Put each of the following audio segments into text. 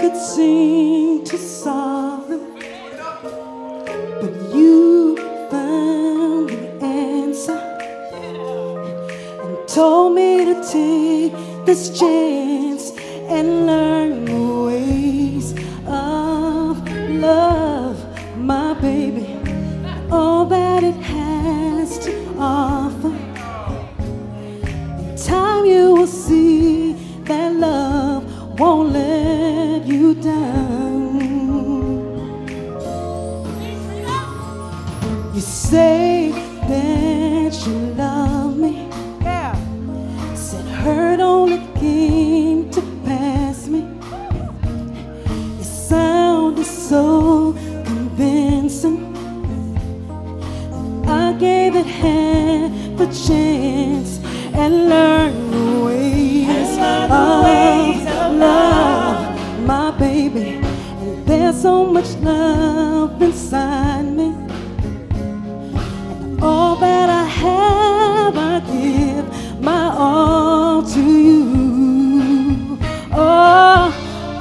could seem to solve them, but you found the answer and told me to take this chance and learn the ways of love, my baby, all that it has to offer. In time you will see that love won't let you down. You say that you love me, yeah. Said hurt only came to pass me. It sounded so convincing. I gave it half a chance and learned the ways of love, my baby. And there's so much love inside me. And all that I have, I give my all to you. Oh,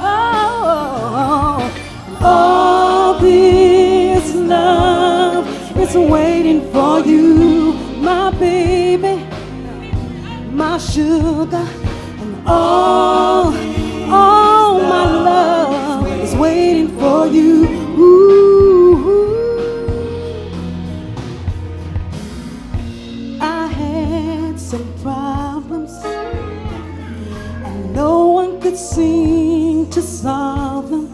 oh, oh. All this love is waiting for you, my baby, my sugar. And all my love is waiting for you. Ooh. I had some problems and no one could seem to solve them.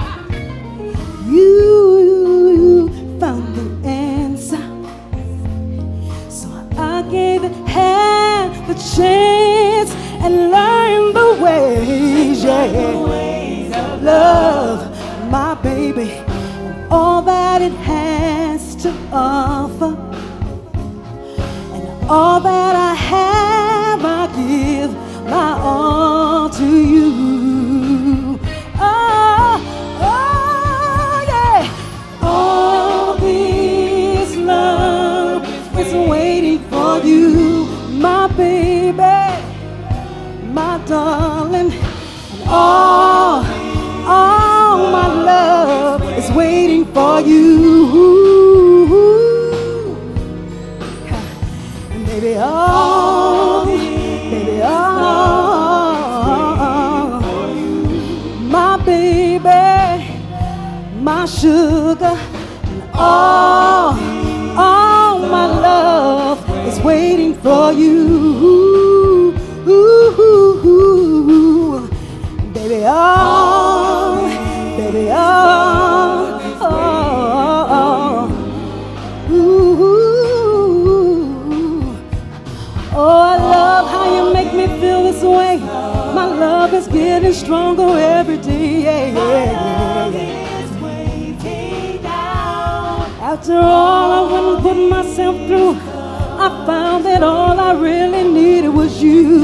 You found the answer, so I gave it half a chance and learned the ways, yeah, of love, my baby, and all that it has to offer. And all that I have, I give my all to you. Oh, oh, yeah. All this love is waiting for you, my baby, my darling. And all my love is waiting for you. Baby, oh, baby, oh, my baby, my sugar. And all my love is waiting for you. Baby, oh, baby, oh, oh, oh, I love how you make me feel this way. My love is getting stronger every day. Yeah, yeah, yeah. After all I went and put myself through, I found that all I really needed was you.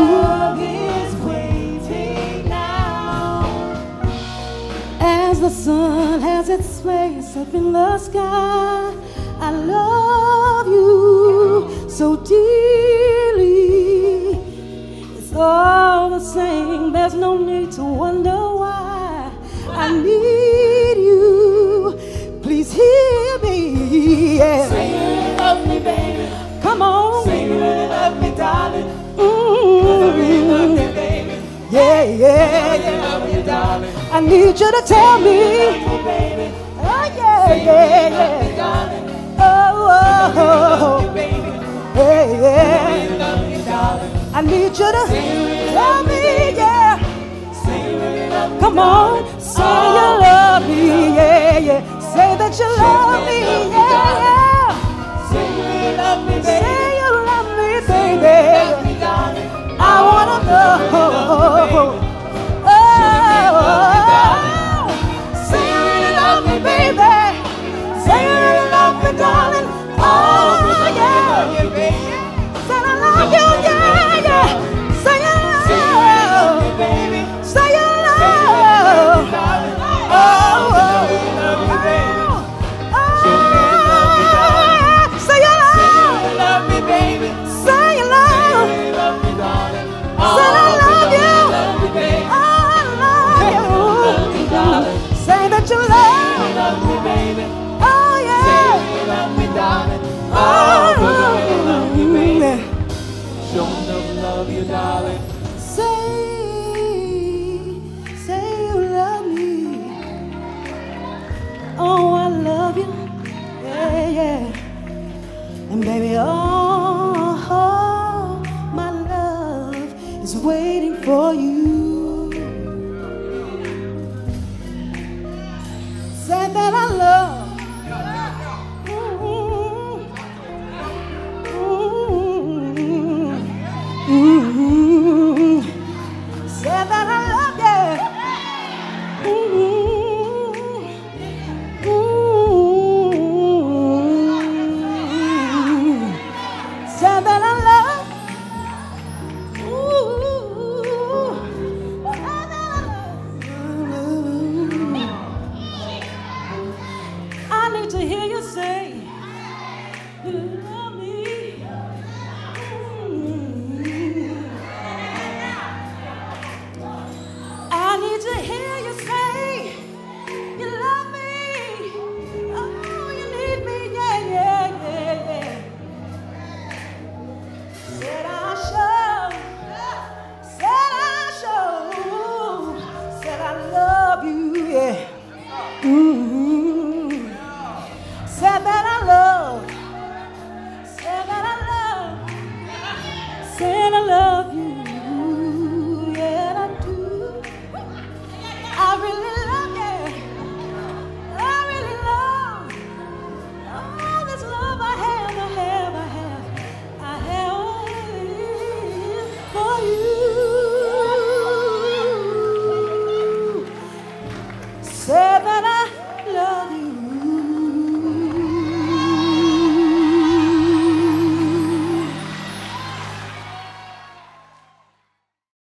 As the sun has its place up in the sky, I love you so dearly. It's all the same, there's no need to wonder why. I need you, please hear me, yeah. Say you love me, baby. Come on. Say you love me, darling. Mm-hmm. I really love you, baby. Yeah, yeah, I love you, darling. I need you to tell me. Baby. Oh, yeah, yeah, yeah. Oh, oh, oh. Hey, yeah. I need you to tell me, yeah. Come on, say you love me, yeah, yeah. Say that you love me, yeah, yeah. Say you love me, baby. I wanna know. Oh, say you love me, baby. Say you love me, darling. Oh, yeah. Say I love you, yeah, yeah. Say you love me, baby. Say you love. Oh, oh, oh, oh. and that I